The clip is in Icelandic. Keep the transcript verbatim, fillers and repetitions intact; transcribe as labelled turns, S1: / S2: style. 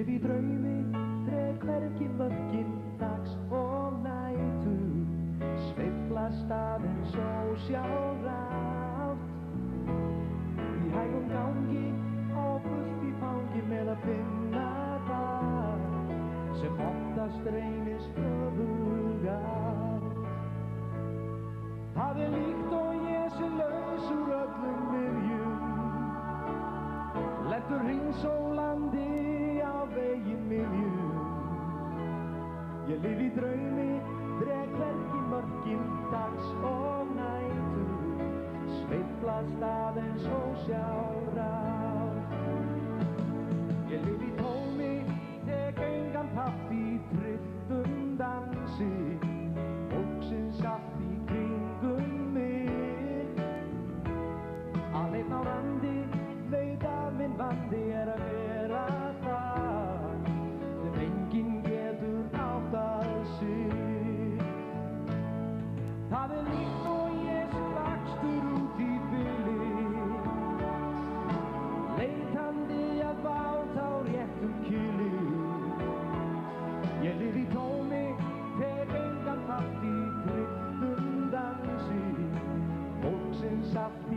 S1: lifi í draumi, dreg hvergi mörkin dags og nætur, sveiflast aðeins ósjálfrátt. Í hægum gangi, á fullt í fangi með að finna það sem oftast reynist öfugátt. Það er líkt og ég sé laus úr öllum viðjum, lentur hringsólandi á vegi miðjum. Ég lifi í draumi, dreg hvergi mörkin dags og nætur, sveiflast aðeins ósjálfrátt. Ég lifi í tómi, tek engan þátt í trylltum dansi, fólksins allt í kringum mig. Aleinn á randi, veit að minn vandi er að vera þar sem enginn getur áttað sig. Það er líkt og ég sé lagstur út í byli, leitandi að bát á réttum kili. Ég lifi í tómi, tek engan þátt í trylltum dansi, fólksins allt í